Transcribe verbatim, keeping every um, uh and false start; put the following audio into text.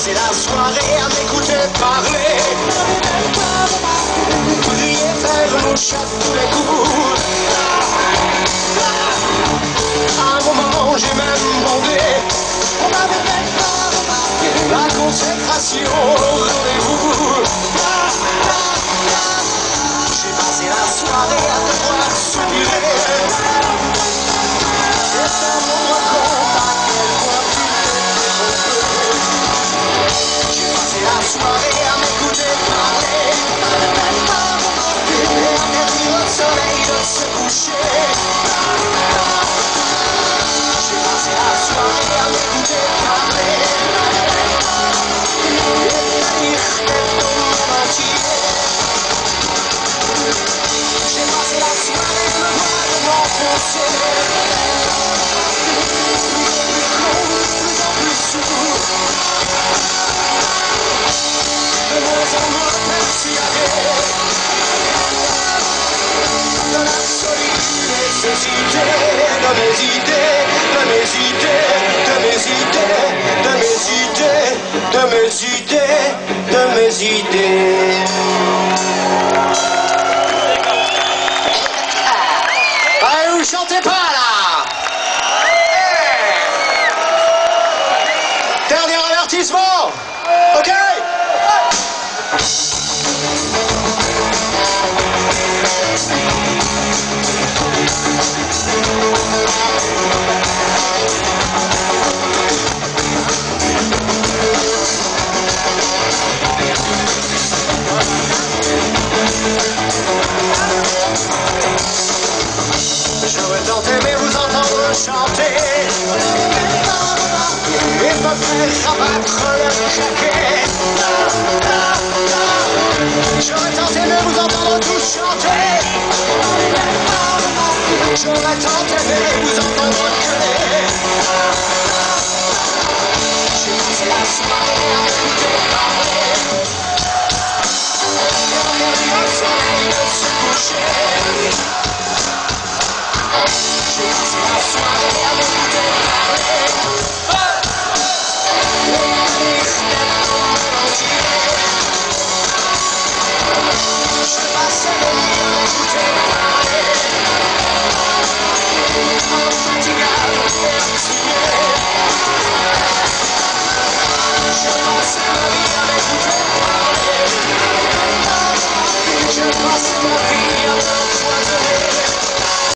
passé la soirée à m'écouter parler, crier vers mon chat tous les coups. À un moment j'ai même demandé, on m'avait même pas remarqué la consécration au rendez-vous. J'ai passé la soirée à devoir soupirer. C'est un moment compte à quel point tu t'es trompé. J'ai passé la soirée à m'écouter parler, et à permis au soleil de se coucher. J'ai passé la soirée à m'écouter parler, et faillir être au monde entier. J'ai passé la soirée à me voir de m'enfoncer, plus con, plus en plus sourd, de moins en moins persuadé de l'absolue nécessité de mes idées, de mes idées, de mes idées, de mes idées, de mes idées, de mes idées. Ah, vous chantez pas là. Dernier avertissement. Ok. J'aurais tant aimé vous entendre chanter et me faire rabattre le claquet. J'aurais tant aimé vous entendre tous chanter. J'aurais tant aimé vous entendre gueuler. J'ai passé la soirée à m'écouter parler, et à permis au soleil de se coucher. J'ai passé la soirée